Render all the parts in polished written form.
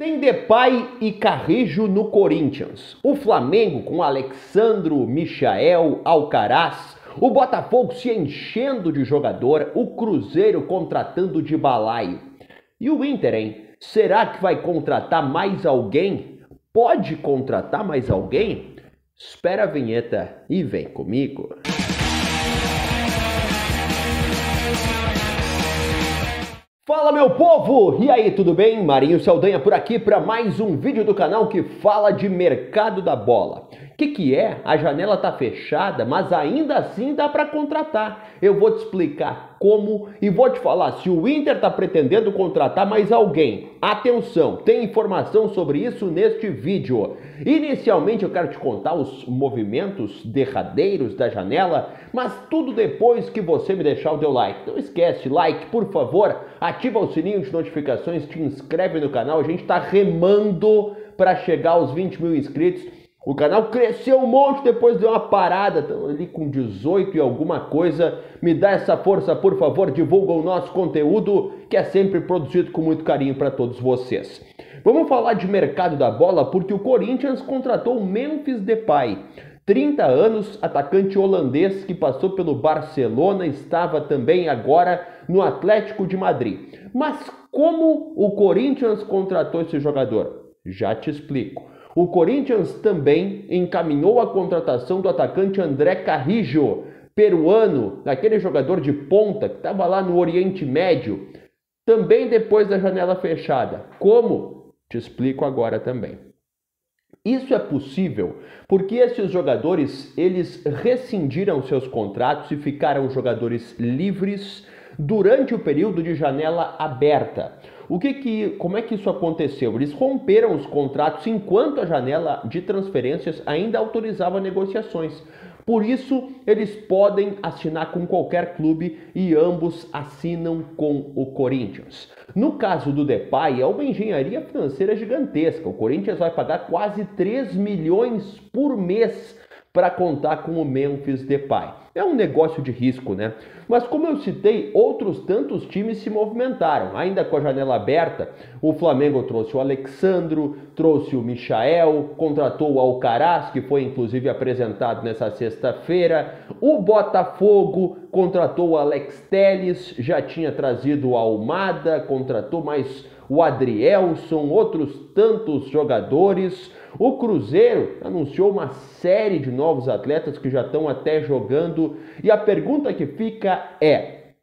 Tem Depay e Carrijo no Corinthians, o Flamengo com Alexandro, Michael, Alcaraz, o Botafogo se enchendo de jogador, o Cruzeiro contratando de balaio. E o Inter, hein? Será que vai contratar mais alguém? Pode contratar mais alguém? Espera a vinheta e vem comigo. Fala, meu povo! E aí, tudo bem? Marinho Saldanha por aqui para mais um vídeo do canal que fala de mercado da bola. O que é? A janela tá fechada, mas ainda assim dá para contratar. Eu vou te explicar como e vou te falar se o Inter tá pretendendo contratar mais alguém. Atenção, tem informação sobre isso neste vídeo. Inicialmente eu quero te contar os movimentos derradeiros da janela, mas tudo depois que você me deixar o teu like. Não esquece, like, por favor, ativa o sininho de notificações, te inscreve no canal. A gente está remando para chegar aos 20 mil inscritos. O canal cresceu um monte, depois deu uma parada, estamos ali com 18 e alguma coisa. Me dá essa força, por favor, divulga o nosso conteúdo, que é sempre produzido com muito carinho para todos vocês. Vamos falar de mercado da bola, porque o Corinthians contratou o Memphis Depay. 30 anos, atacante holandês que passou pelo Barcelona, estava também agora no Atlético de Madrid. Mas como o Corinthians contratou esse jogador? Já te explico. O Corinthians também encaminhou a contratação do atacante André Carrijo, peruano, aquele jogador de ponta que estava lá no Oriente Médio, também depois da janela fechada. Como? Te explico agora também. Isso é possível porque esses jogadores, eles rescindiram seus contratos e ficaram jogadores livres durante o período de janela aberta. Como é que isso aconteceu? Eles romperam os contratos enquanto a janela de transferências ainda autorizava negociações. Por isso, eles podem assinar com qualquer clube e ambos assinam com o Corinthians. No caso do Depay, é uma engenharia financeira gigantesca. O Corinthians vai pagar quase 3 milhões por mês para contar com o Memphis Depay. É um negócio de risco, né? Mas como eu citei, outros tantos times se movimentaram. Ainda com a janela aberta, o Flamengo trouxe o Alexandro, trouxe o Michael, contratou o Alcaraz, que foi inclusive apresentado nessa sexta-feira. O Botafogo contratou o Alex Telles, já tinha trazido o Almada, contratou mais o Adrielson, outros tantos jogadores. O Cruzeiro anunciou uma série de novos atletas que já estão até jogando. E a pergunta que fica é: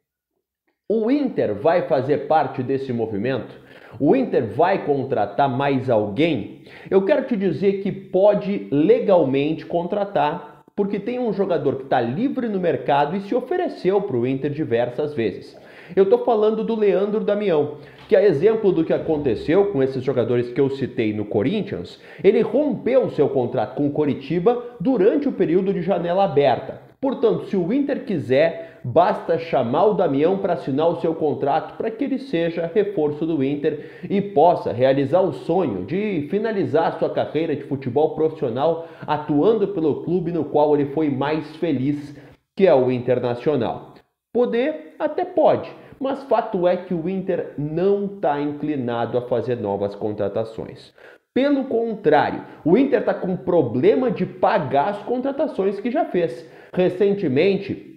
o Inter vai fazer parte desse movimento? O Inter vai contratar mais alguém? Eu quero te dizer que pode legalmente contratar, porque tem um jogador que está livre no mercado e se ofereceu para o Inter diversas vezes. Eu estou falando do Leandro Damião, que é exemplo do que aconteceu com esses jogadores que eu citei no Corinthians. Ele rompeu seu contrato com o Coritiba durante o período de janela aberta. Portanto, se o Inter quiser, basta chamar o Damião para assinar o seu contrato para que ele seja reforço do Inter e possa realizar o sonho de finalizar sua carreira de futebol profissional atuando pelo clube no qual ele foi mais feliz, que é o Internacional. Poder até pode, mas fato é que o Inter não está inclinado a fazer novas contratações. Pelo contrário, o Inter está com problema de pagar as contratações que já fez. Recentemente,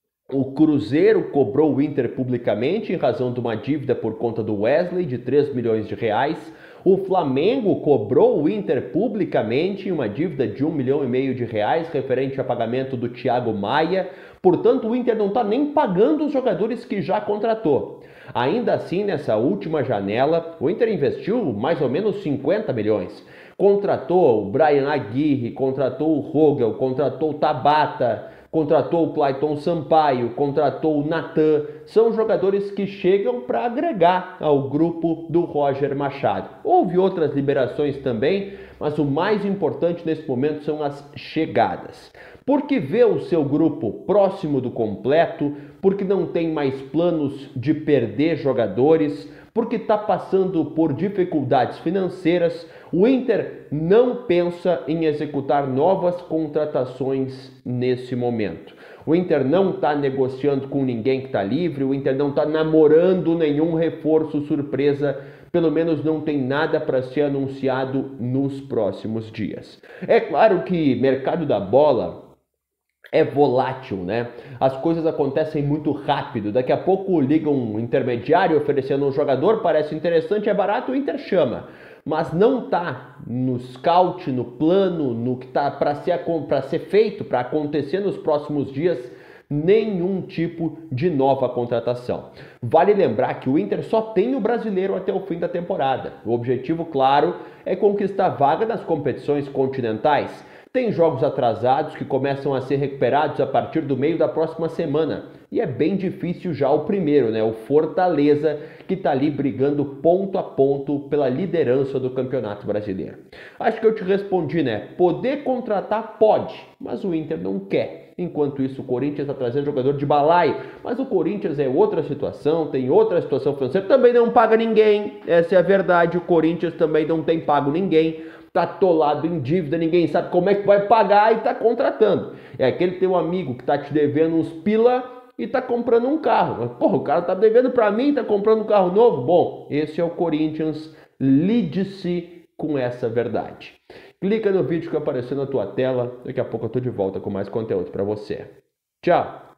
o Cruzeiro cobrou o Inter publicamente em razão de uma dívida por conta do Wesley de 3 milhões de reais. O Flamengo cobrou o Inter publicamente em uma dívida de 1,5 milhão de reais referente a pagamento do Thiago Maia. Portanto, o Inter não está nem pagando os jogadores que já contratou. Ainda assim, nessa última janela, o Inter investiu mais ou menos 50 milhões. Contratou o Brian Aguirre, contratou o Rogel, contratou o Tabata, contratou o Clayton Sampaio, contratou o Natan. São jogadores que chegam para agregar ao grupo do Roger Machado. Houve outras liberações também, mas o mais importante nesse momento são as chegadas. Porque vê o seu grupo próximo do completo, porque não tem mais planos de perder jogadores, porque está passando por dificuldades financeiras, o Inter não pensa em executar novas contratações nesse momento. O Inter não está negociando com ninguém que está livre, o Inter não está namorando nenhum reforço surpresa Pelo menos não tem nada para ser anunciado nos próximos dias. É claro que mercado da bola é volátil, né? As coisas acontecem muito rápido. Daqui a pouco liga um intermediário oferecendo um jogador, parece interessante, é barato, o Inter chama. Mas não tá no scout, no plano, no que tá para ser feito, para acontecer nos próximos dias, nenhum tipo de nova contratação. Vale lembrar que o Inter só tem o brasileiro até o fim da temporada. O objetivo, claro, é conquistar vaga nas competições continentais. Tem jogos atrasados que começam a ser recuperados a partir do meio da próxima semana. E é bem difícil já o primeiro, né? O Fortaleza, que está ali brigando ponto a ponto pela liderança do Campeonato Brasileiro. Acho que eu te respondi, né? Poder contratar pode, mas o Inter não quer. Enquanto isso, o Corinthians está trazendo jogador de balaio. Mas o Corinthians é outra situação, tem outra situação financeira. Também não paga ninguém, essa é a verdade. O Corinthians também não tem pago ninguém. Tá atolado em dívida, ninguém sabe como é que vai pagar e tá contratando. É aquele teu amigo que tá te devendo uns pila e tá comprando um carro. Mas, porra, o cara tá devendo pra mim, tá comprando um carro novo? Bom, esse é o Corinthians, lide-se com essa verdade. Clica no vídeo que apareceu na tua tela, daqui a pouco eu tô de volta com mais conteúdo pra você. Tchau!